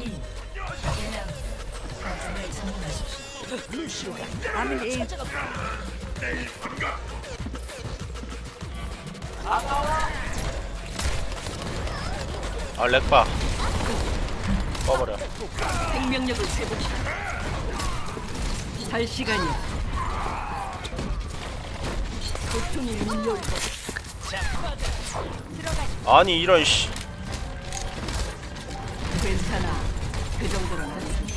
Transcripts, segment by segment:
아 렉봐 꺼버려. 생명력을 회복시켜. 살 시간이야. 고통이 밀려올 것. 아니 이런 씨. 괜찮아. 그 정도는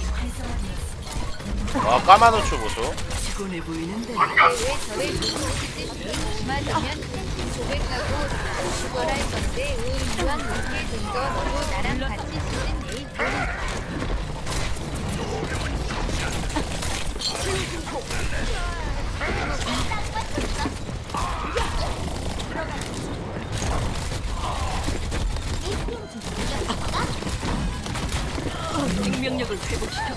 아 까만 후추 보소. 피곤해 보이는데. 왜 저를 누구시든 그만하면 팬티 고백하고 죽어랄 건데 이왕 이렇게 된거 너도 나랑 같이 쓰는 내일 보는 생명력을 회복시켜.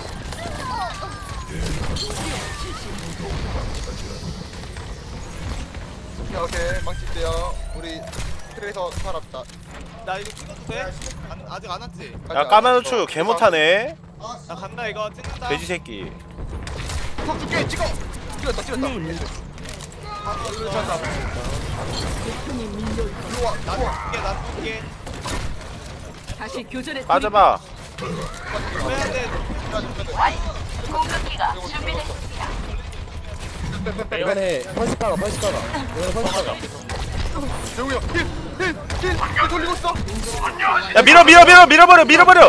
오케이 망치세요. 우리 트레이서 살았다. 나 이거 찍어도 돼? 아직 안 왔지? 야 까만 후추 개 못하네. 나 간다 이거 찍는다. 돼지 새끼. 턱 줄게 찍어. 찍었다. 고통이 밀려올 것. 일로 와. 나 쏠게. 다시 교전에 빠져봐. 빼야 돼. 이번에 펄스 까봐 이번에 펄스 까봐. 재웅이 형 힐 돌리고 있어. 야 밀어버려.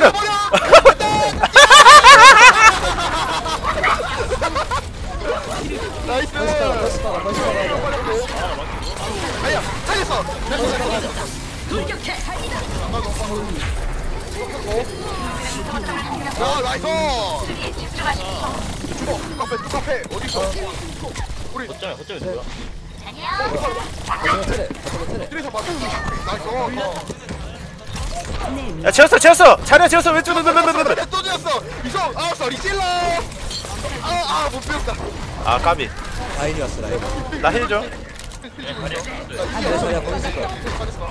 나이스. 펄스 까봐 아야 살렸어. 돌격해. 야 나이스. 카페 어디 있어? 우리 거점에 트레이서 맞아. 나이스. 야 채웠어. 차려 왼쪽. 또 지었어. 이성 쏘리 찔러. 못 배웠다. 아 까비. 라인이 왔어 라인. 나 힐 줘. 그래서 야 거기 있을 거야.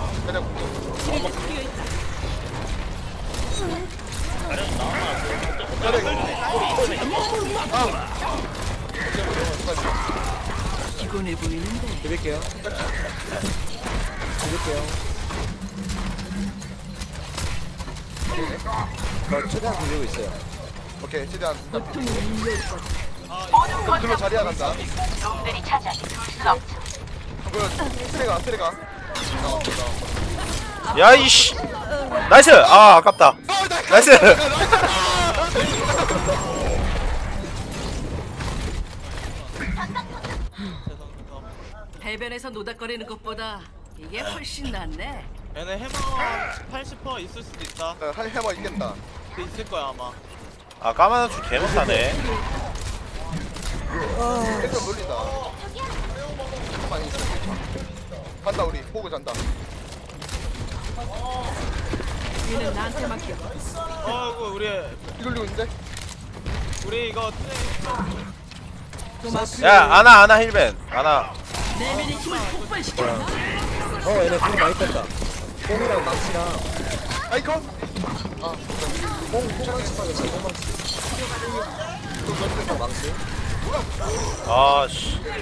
피곤해 보이는데. 드릴게요. 저 최대한 돌리고 있어요. 오케이 최대한. 고통이 밀려올 것. 글로 자리야 간다. 트레가. 야 이씨. 나이스. 아 아깝다. 나이스. 해변에서 노닥거리는 것보다 이게 훨씬 낫네. 얘네 해머 80% 있을 수도 있다. 한 해머 있겠다. 그 있을 거야 아마. 아 까만 후추 개 못하네. 계속 놀린다. 가만히 있어. 간다 우리 포그 잔다. 얘는 나한테 맡겨. 어이구 이걸리고 있는데? 우리 이거 야 아나 힐벤. 아나. 내면의 힘을 폭발시켜. 얘네 공 많이 뺐다. 뽕이랑 망치랑 아이콘? 뽕 망치 빠졌어. 뽕 망치. 아씨.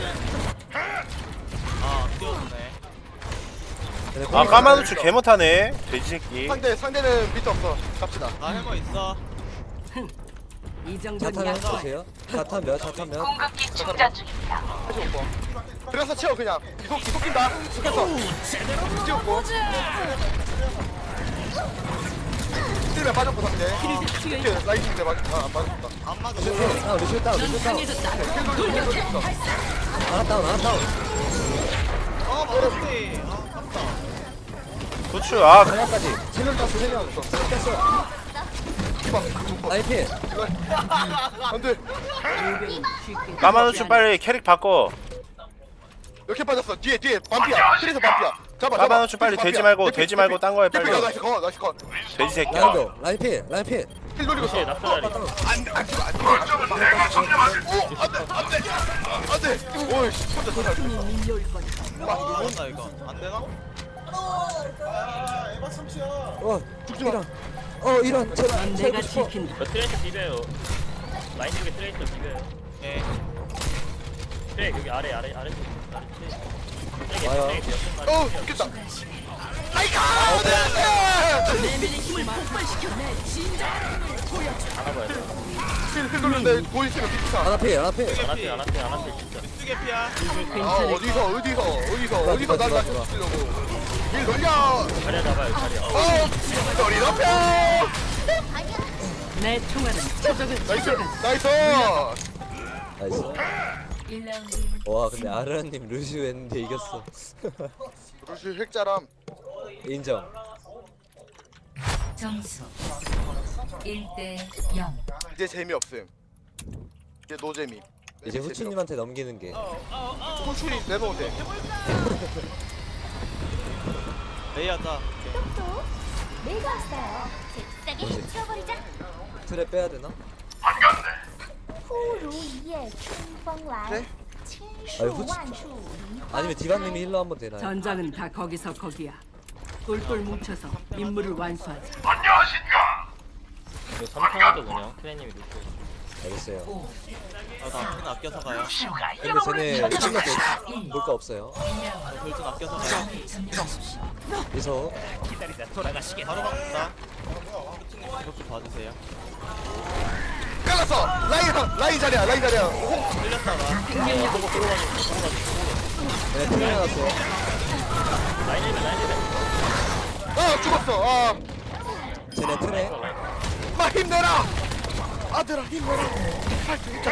뛰어오네. 아 까만 후추 개 못하네. 돼지 새끼. 상대는 밑에 없어. 갑시다. 나 해머 있어. 이 정도는 자탄 약속. 보세요. 자탄 몇? 다시 오고. 들어서 채워 그냥. 이속 낀다. 속에서. 찍었고. 힐맨 빠졌고 상대. 이렇게 라이팅인데 안 빠졌다. 안 맞아. 루시오 다운. 강해졌다. 하나 다운. 맞았지. 깜짝. 후추 아 하나까지. 3명 땄어 3명. 땄어. 라인 피. 안돼. 까만 후추 빨리 캐릭 바꿔. 이렇게 빠졌어. 뒤에 반피야. 트레이서 반피야. 잡아. 까만 후추 빨리 돼지 말고 딴 거에 빨리. 나이스 컷. 돼지 새끼야. 라인 피. 힐 돌리고 있어. 안돼. 오이씨. 혼자 더 잘. 밀려올 것. 죽었나 이거? 안 되나? 죽지마. 이런 제발 넌 살고 내가 싶어. 지킨다. 저 트레이스 비벼요. 라인 쪽에 트레이스 비벼요. 예. 트레이 여기 아래 트레이스. 와요. 웃겼다. 내면의 힘을 폭발시켜. 안아봐야 돼. 힐 돌렸는데 보이스가 비슷한. 안 앞에 안 앞에 진짜. 쓰게피야. 어디서 날 맞추려고. 힐 돌려. 자리야 잡아요 자리야. 머리 높여. 내 총알은 표적을 나이스. 찾아가지. 나이스. 와 근데 아르님 루시우 했는데 이겼어. 루시 핵자람. 인정. 점수 1대 0. 이제 재미없음. 이제 노재미. 이제 후추님한테 넘기는 게. 후추님 내놓으세요. 레이하자. 내가 왔어요. 잽싸게 치워버리자. 틀에 빼야 되나? 忽如一夜春风来 네? 千 아니, 树 후추- 万树梨花 아니면 디바님이 힐러 한번 되나요? 전장은 다 거기서 거기야. 똘똘 뭉쳐서 임무를 완수하자. 이거 3탕 하죠 그냥. 트레이님이 놓고. 알겠어요. 나 돈 아껴서 가요. 근데 쟤네 끝났어. 볼거 없어요. 별돈 아껴서 가요. 그래서 바로 갑니다. 이것 좀 봐주세요. 깔랐어. 라인 자리야. 끌렸다 나. 네, 틀에 나왔어요. 죽었어. 쟤네 틀에. 힘내라. 아들아 힘내라. 할 수 있다.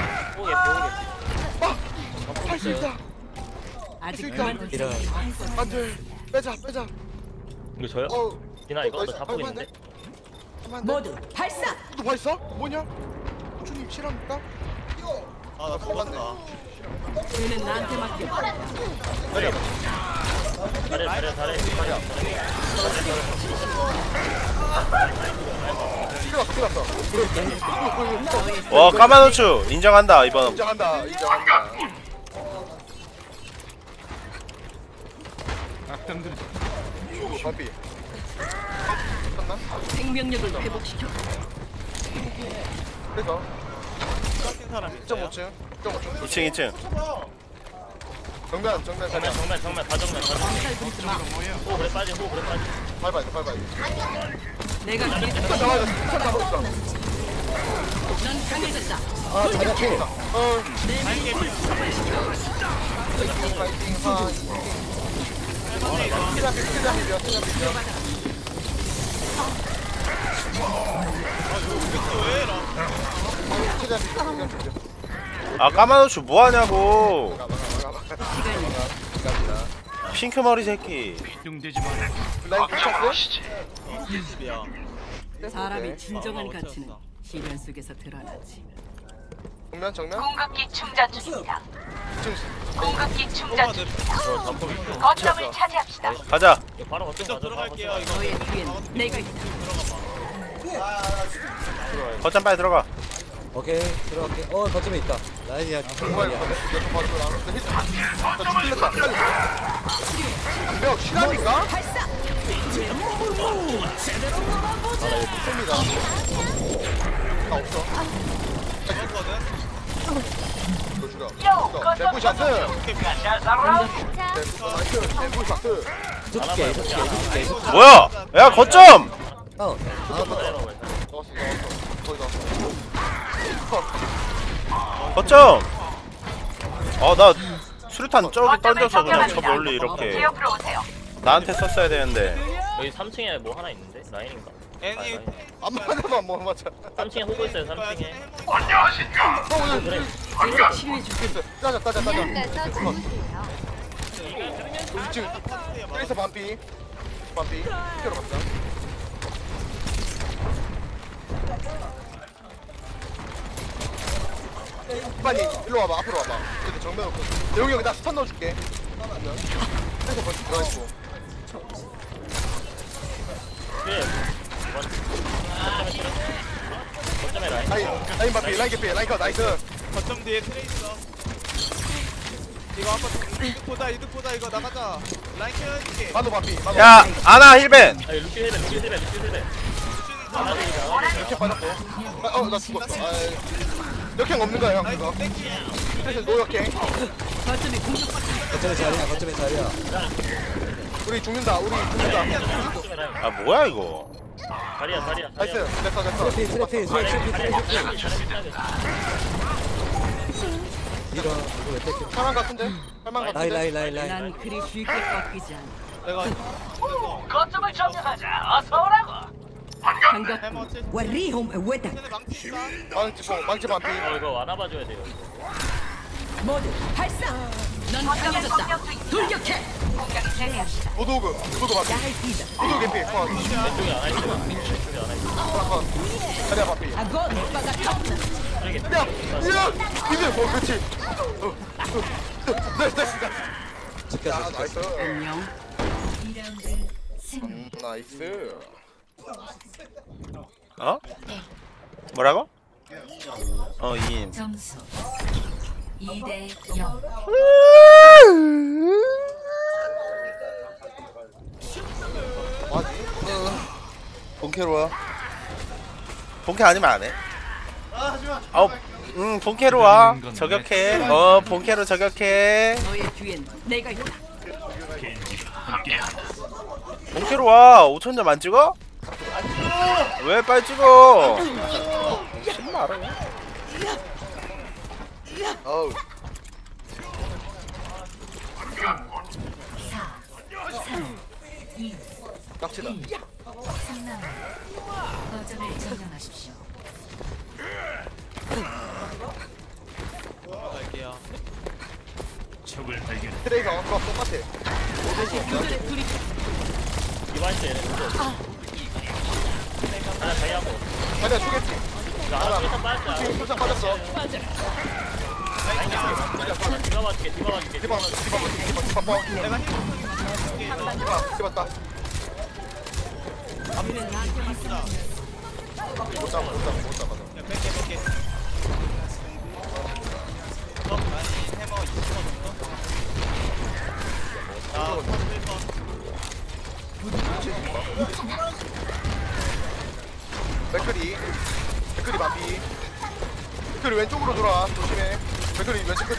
할 수 있다. 아직 있다. 그만두지. 이런. 안돼. 빼자. 이거 저요? 디나 이거 너 잡고 있는데? 모두 발사. 또 발사? 뭐냐? 주님 실합니까? 아나 죽었다. 얘는 나한테 맡겨. 잘해. 끌었어. 와 까만 후추 인정한다 이번. 인정한다. 바비. 쳤나? 생명력을 회복시켜. 그래서 깎인 사람 있어요? 2.5층. 2층. 정면 정면 자리야. 다 정면. 호 그래 빠지. 밟아야 돼. 내가 뒤에 스턴 잡아야 돼. 스턴 잡아줬어. 넌 강해졌다. 아 자리 앞에. 파이팅 아 까만 후추 뭐하냐고. 핑크 머리 새끼. 라인 붙였어? 집이야. 사람이 진정한 가치는 시련 속에서 드러나지. 정면 공급기 충전 중입니다. 공급기 충전 뽑아 중. 내 거점을 차지합시다. 가자. 이거 바로 거점 저 가자. 들어갈게요. 이거 너의 뒤엔 내가 있다. 거점 빨리 들어가. 오케이 들어갈게. 거점에 있다. 라인이야. 정말 아니야. 이거 봐줘라. 나 죽일렸다. 몇 실합니까? 습니다. 나 없어. 이거 죽여. 대포샷. 대포샷. 쫓게. 뭐야? 야 거점. 다운. 넣었어. 거의 넣었어. 거점. 나 수류탄 저기 던져서 그냥 저 멀리 이렇게 제 옆으로 오세요. 나한테 썼어야 되는데. 여기 3층에 뭐 하나 있는데? 라인인가? 애니 안 맞아만 뭐 맞아. 3층에 호구 있어요 3층에. 그래. 내가 치료해줄게. 따자. 가서 주무세요. 2층. 트레이서 반피. 피로 갔다. 빨리 일로 와봐. 앞으로 와봐. 여기 정면 없고. 대웅이 형 나 스턴 넣어줄게. 트레이서 벌써 들어가 있고. 그래. 거점에 라인. 라인 반피. 라인 개피. 라인 컷. 나이스. 거점 뒤에 트레 있어. 이거 한번 이득 보자 이거 나가자. 라인 켜줄게. 만도 반피. 야 아나 힐벤. 루키 힐벤. 이렇게 빠졌고. 나 죽었어. 역행 없는 거야 형 그거. 그래서 노역행. 거점이 공격받고 거점에 자리야 거점에 자리야. 우리 죽는다. 아 뭐야 이거? 다리야. 나이스. 됐어. 트래피 이런 이거 왜 뺏겨? 할만 같은데? 할만 같은데? 라인. 난 그리 쉽게 꺾이지 않아. 내가 거점을 점령하자. 어서 오라고. 반갑. 해머 칠. 와리홈 왜다. 쟤네 망치 있다. 망치 반피. 이거 안아봐줘야 돼요. 모두 발사. 넌 강해졌다. 돌격해. 공격이 재개합시다. 무도그 반피. 나이다. 무도그 개피. 왼쪽에 안아있어. 자리야 반피. 아고 오빠가 떴나. 야! 이제 그렇지. 됐어. 지켰어. 나이스. 안녕. 2라운드 승리. 나이스. 어? 뭐라고? 2인. 점수 2대 0. 뭐하지? 본캐로 와. 본캐 아니면 안 해. 본캐로 와. 저격해. 본캐로 저격해. 너의 뒤엔 내가 있다. 본캐로 와. 5천점 안 찍어? 왜 빨리 찍어? 신말아 어우. 4, 3, 2, 깍치다. 3라운드. 거점을 점령하십시오. 갈게요. 트레이서 그거 똑같아. 그들의 둘이 디바이스 얘네 누구? 하나 자기하고. 자리야 죽겠지. 이거 하나 일단 빠졌다. 풀상 빠졌어. 디바 맞게. 디바 내가 힘. 집었다. 우리는 나한테 왔어. 못 잡아. 야, 뺄게. 많이 해머 20% 정도. 자, 1번. 맥크리 마비. 맥크리 왼쪽으로 돌아. 조심해. 맥크리 왼쪽 끝에.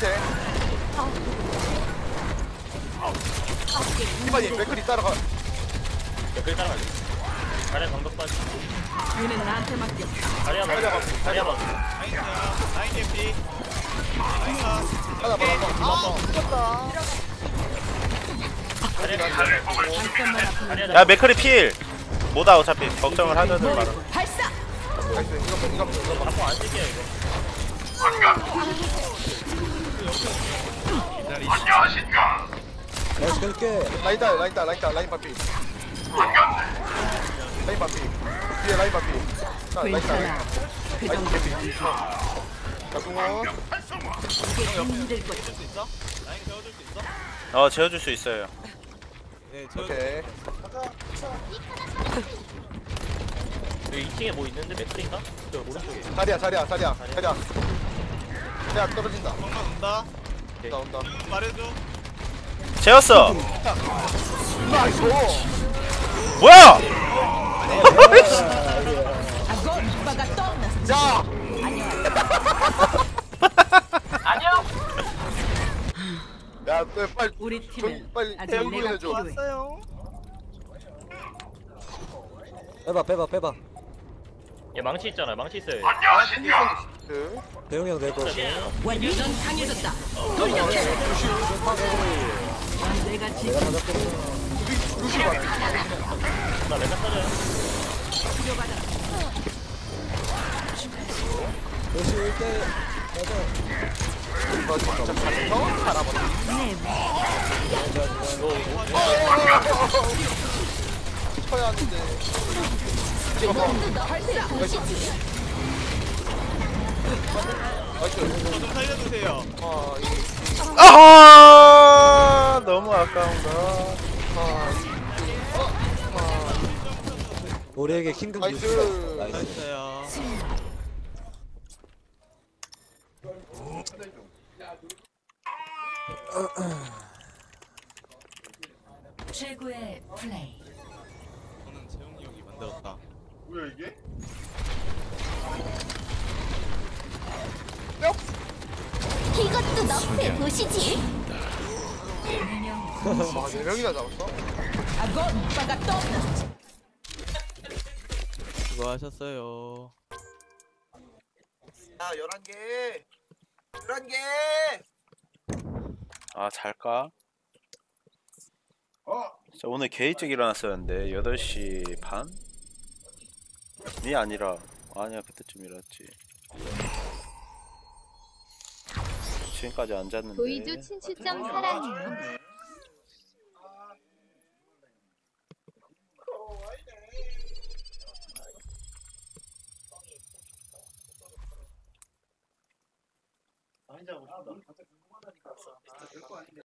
이만희 맥크리 따라가. 댓글 따라갈게. 다리야 방금 빠지. 얘는 나한테 맡겨. 다리야 맞 다리야 맞 라인 개피. 하나 봐. 잠깐만 앞으로. 다리야 야 맥크리 필. 뭐다 어차피 걱정을 하자들 말아. 발사. 나이스. 이거 봐. 자꾸 안 찍게 이거. 나이스 끌게. 라인 반피. 뒤에 라인 반피. 괜찮아. 그 정도는 자, 궁어. 이게 힘들 거야. 수 있어? 라인 세워줄 수 있어? 재워줄 수 있어요. 네, 저 오케이. 여기 2층에 뭐 있는데 맥크인가? 저 오른쪽에. 자리야. 떨어진다. 정면 온다. 온다. 말해줘. 재웠어. 나이스. 뭐야? 아고 오빠가 떴나. 야! 안녕. 야, 빨리 우리 팀엔 빨리 아직 태우고 내가 해줘. 필요해. 왔어요. 빼봐. 얘 망치 있잖아. 망치 있어요. 그 대용이 형 내거. 완전 강해졌다. 돌격해. 넌 내가 지금 루시 봐. 나 맨날 터져요. 치료받아. 역시 1대 맞아. 이거 진짜 잘해서 살아버려. 쳐야 하는데. 이거 봐. 나이스. 저 좀 살려주세요. 아하 너무 아까운다. 우리에게 킹금 나이스. 주시다. 나이스. 됐어요. 최고의 플레이. 저는 재용이 형이 만들었다. 뭐야 이게? 이것도 너프해 보시지. 와 4명이나 잡았어? 수고하셨어요. 야 11개 11개 아 잘까? 어? 진짜 오늘 개 일찍 일어났었는데 8시 반? 이 아니라 아니야 그때쯤 일어났지. 지금까지 안 잤는데 도이주 친추점 사랑해요.